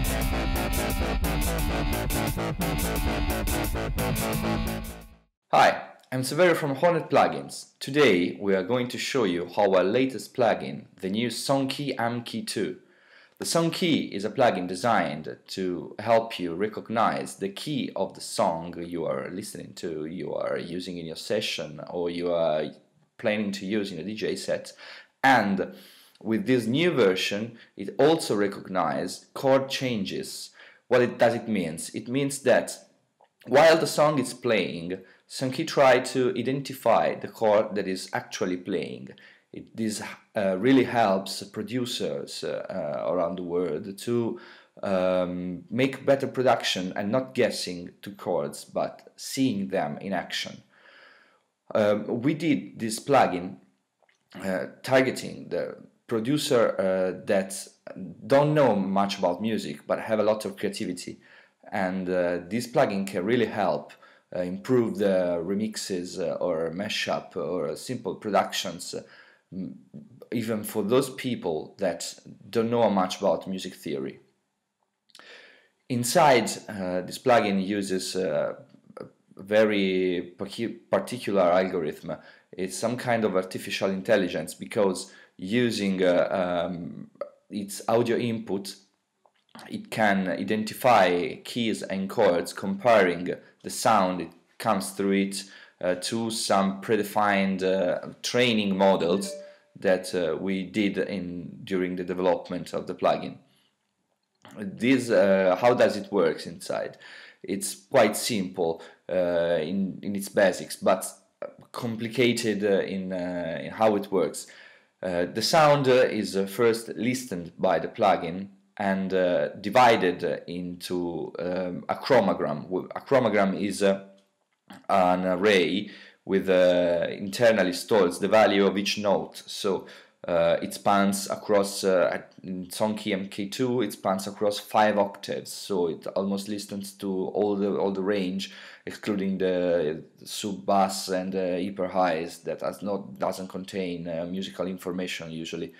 Hi, I'm Severo from HoRNet Plugins. Today we are going to show you how our latest plugin, the new SongKey MK2. The SongKey is a plugin designed to help you recognize the key of the song you are listening to, you are using in your session, or you are planning to use in a DJ set. And with this new version, it also recognizes chord changes. What does it mean? It means that while the song is playing, SongKey tries to identify the chord that is actually playing. This really helps producers around the world to make better production and not guessing to chords, but seeing them in action. We did this plugin targeting the producer that don't know much about music but have a lot of creativity, and this plugin can really help improve the remixes or mashup or simple productions, even for those people that don't know much about music theory. Inside, this plugin uses a very particular algorithm. It's some kind of artificial intelligence, because using its audio input, it can identify keys and chords, comparing the sound it comes through it to some predefined training models that we did during the development of the plugin. How does it work inside? It's quite simple in its basics, but complicated in how it works. The sound is first listened by the plugin and divided into a chromogram. A chromogram is an array with internally stores the value of each note. So it spans across, in SongKey MK2, it spans across 5 octaves, so it almost listens to all the range, excluding the sub bass and hyper highs that doesn't contain musical information usually.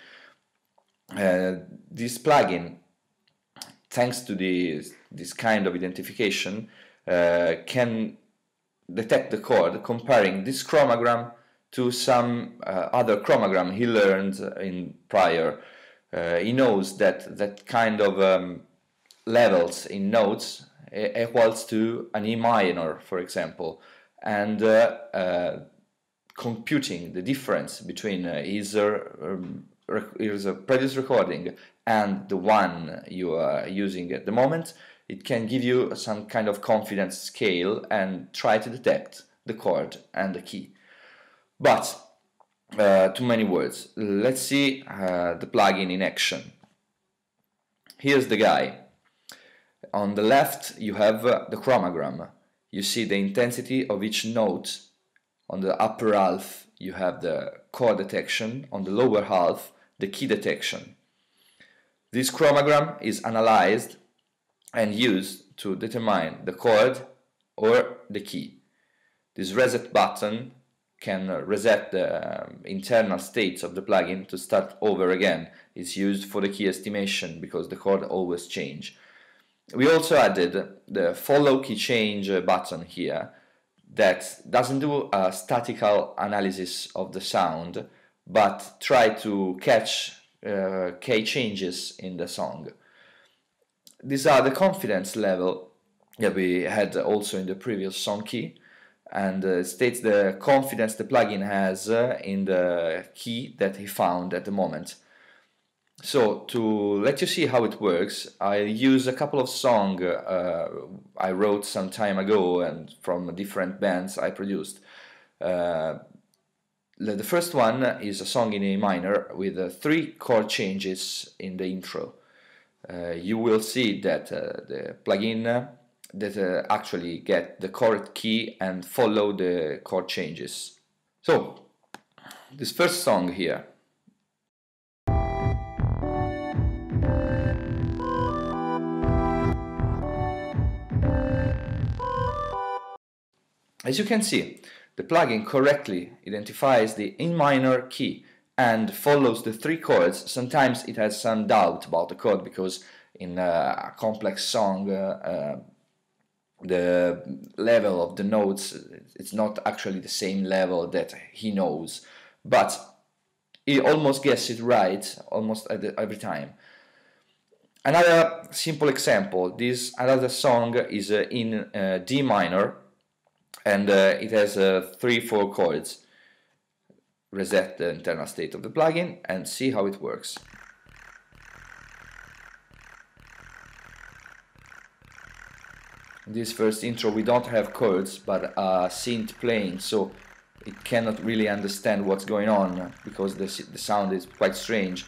This plugin, thanks to this kind of identification, can detect the chord, comparing this chromogram to some other chromogram he learned in prior. He knows that kind of levels in notes equals to an E minor, for example, and computing the difference between his previous recording and the one you are using at the moment. It can give you some kind of confidence scale and try to detect the chord and the key. But too many words. Let's see the plugin in action. Here's the guy. On the left you have the chromogram. You see the intensity of each note. On the upper half you have the chord detection. On the lower half the key detection. This chromogram is analyzed and used to determine the chord or the key. This reset button can reset the internal states of the plugin to start over again. It's used for the key estimation because the chord always change. We also added the follow key change button here that doesn't do a statical analysis of the sound, but try to catch key changes in the song. These are the confidence level that we had also in the previous SongKey, and states the confidence the plugin has in the key that he found at the moment. So to let you see how it works, I use a couple of songs I wrote some time ago and from different bands I produced. The first one is a song in A minor with 3 chord changes in the intro. You will see that the plugin that actually get the correct key and follow the chord changes. So this first song here. As you can see, the plugin correctly identifies the A minor key and follows the 3 chords. Sometimes it has some doubt about the chord because in a complex song the level of the notes, it's not actually the same level that he knows, but he almost gets it right almost every time. Another simple example, this another song is in D minor, and it has 3-4 chords. Reset the internal state of the plugin and see how it works. In this first intro we don't have chords but a synth playing, so it cannot really understand what's going on because the sound is quite strange.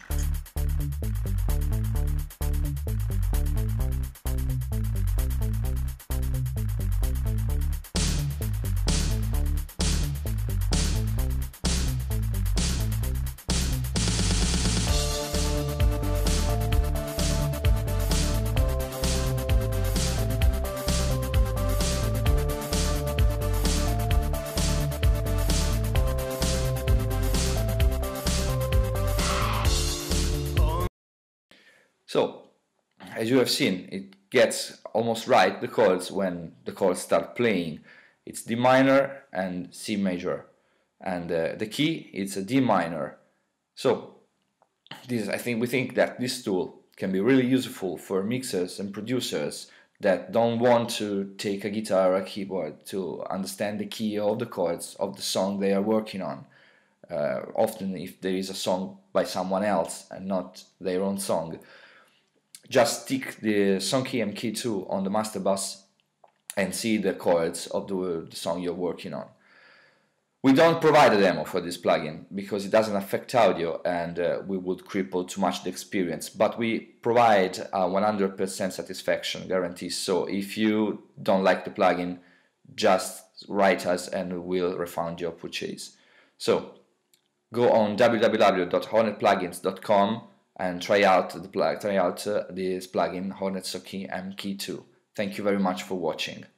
So, as you have seen, it gets almost right the chords when the chords start playing. It's D minor and C major, and the key it's a D minor. So, we think that this tool can be really useful for mixers and producers that don't want to take a guitar or a keyboard to understand the key of the chords of the song they are working on. Often, if there is a song by someone else and not their own song, just stick the SongKey MK2 on the master bus and see the chords of the song you're working on. We don't provide a demo for this plugin because it doesn't affect audio and we would cripple too much the experience, but we provide a 100% satisfaction guarantee, so if you don't like the plugin, just write us and we'll refund your purchase. So go on www.HoRNetPlugins.com and try out this plugin HoRNet SongKey MK2. Thank you very much for watching.